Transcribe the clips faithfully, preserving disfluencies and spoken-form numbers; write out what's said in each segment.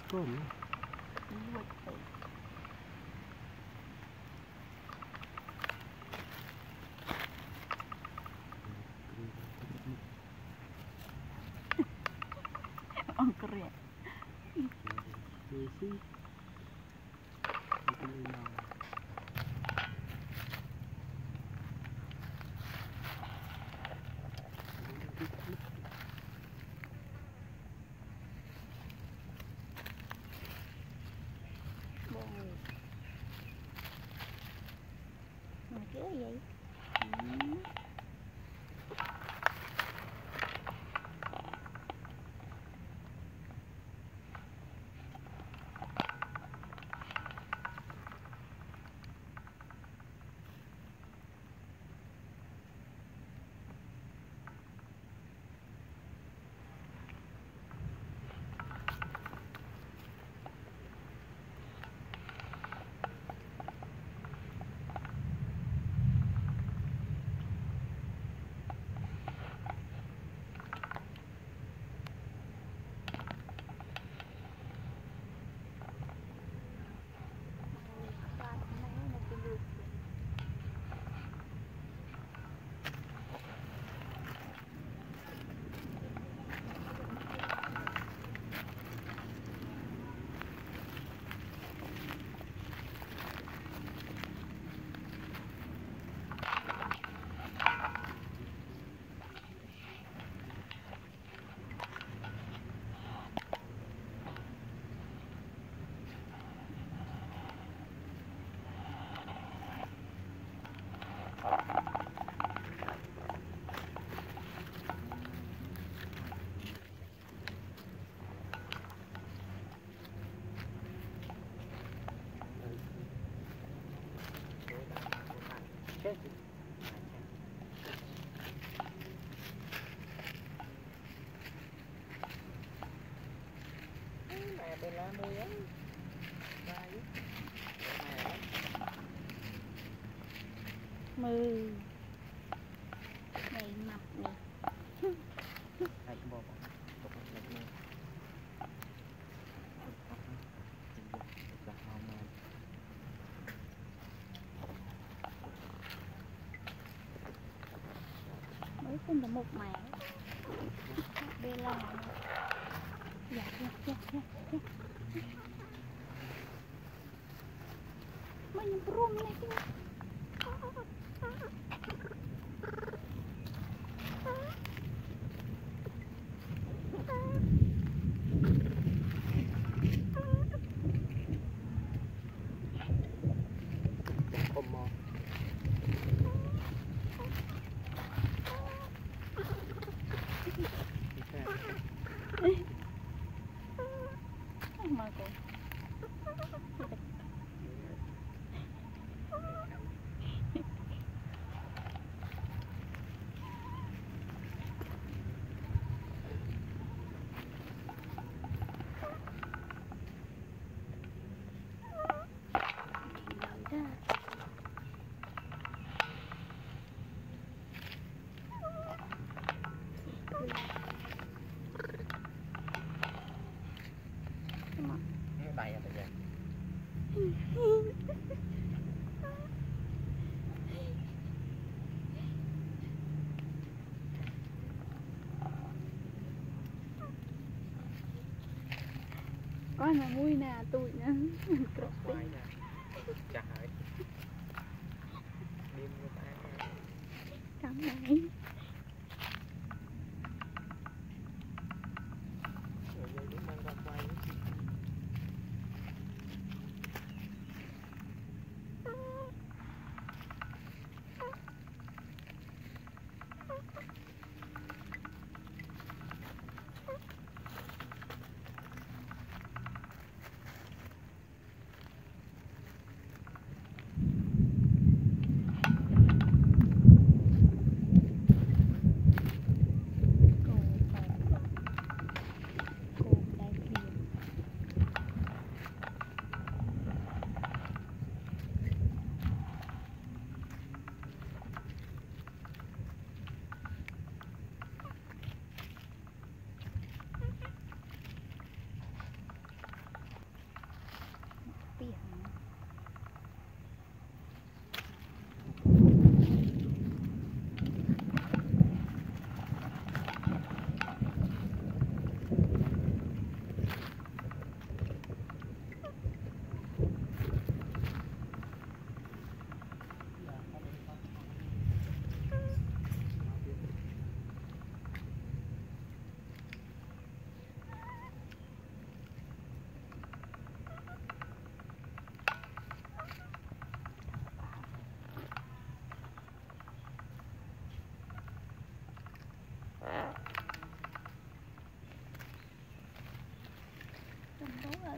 Con. Ông kere. Susi. Mà chứ vậy? Mẹ Bela mưa á. Mưa. Này mập nè. Hãy bỏ bỏ. Mới sinh được một mẹ. Bela. Dạ, dạ, dạ, dạ, dạ. Mình rung lên chứ. Không mò. Mà cô. Đây là vậy. Con là vui nè, tụi nè. Cọc quay nè. Chà hỏi. Đêm người ta. Cảm ơn. Rồi giờ cũng mang cọc quay.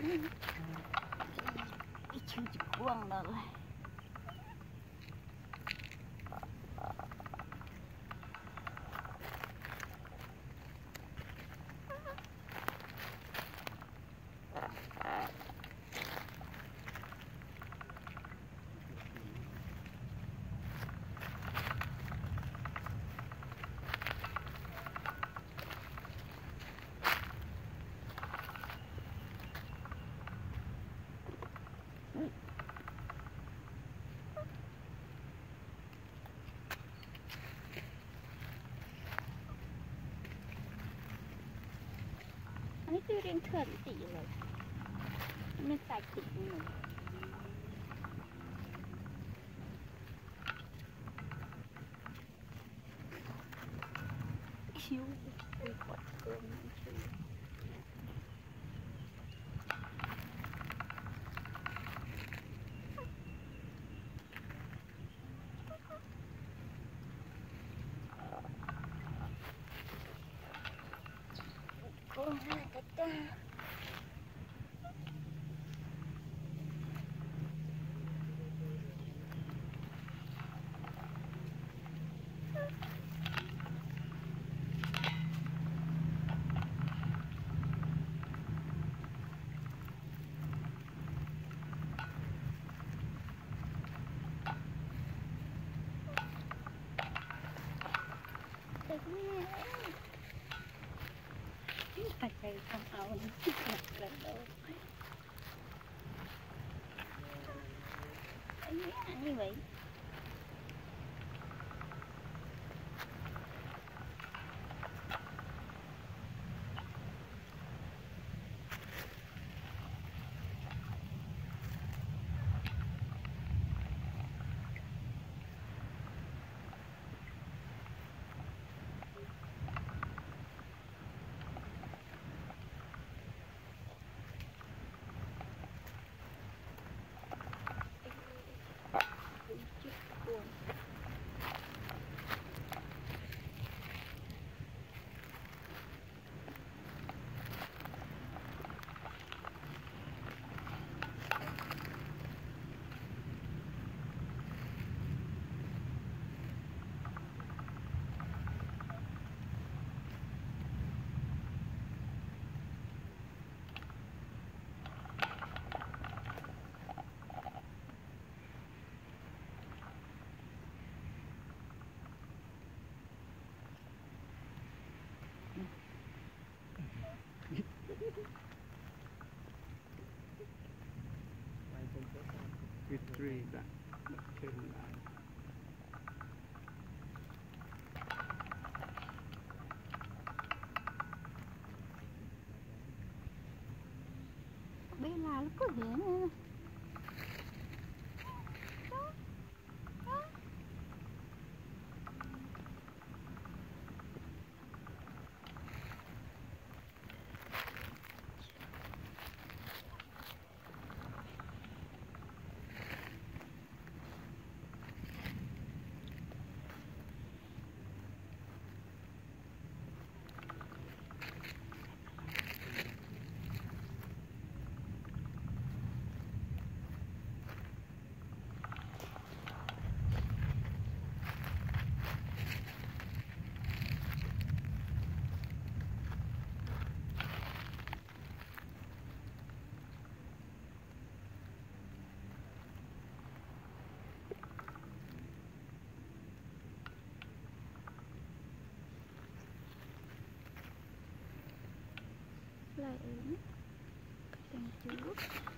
Ít chưa chỉ quăng đó rồi. Ini tuh yang kerti loh. Ini sakit nih. Siu, kuat banget sih. Oh, ada. Pakai kampau ni nak đâu. Ini ani vậy. Cái tree đã đặt trên lại. Bela nó có hiển nữa. Lại ớn Canh trước.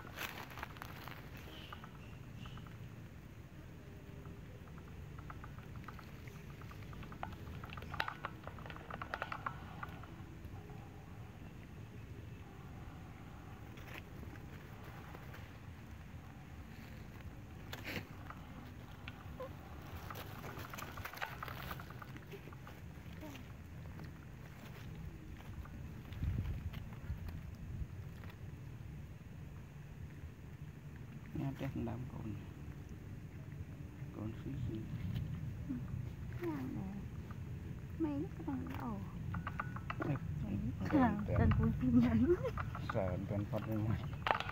Nha chắc đám con con suy suy Hàng này mấy nó có bằng đậu. Đây, Hàng tên vui phim nhắn. sợ tên Phật bên ngoài.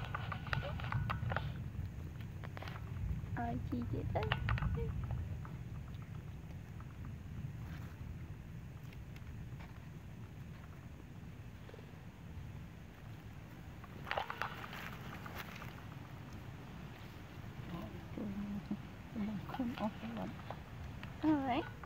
Rồi chị chị thích. Không ổn lắm. Alright.